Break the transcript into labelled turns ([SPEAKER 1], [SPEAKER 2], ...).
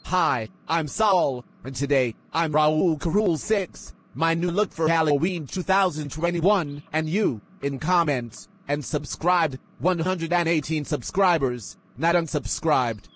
[SPEAKER 1] Hi, I'm Saul, and today, I'm Raul Carul 6, my new look for Halloween 2021, and you, in comments, and subscribed, 118 subscribers, not unsubscribed.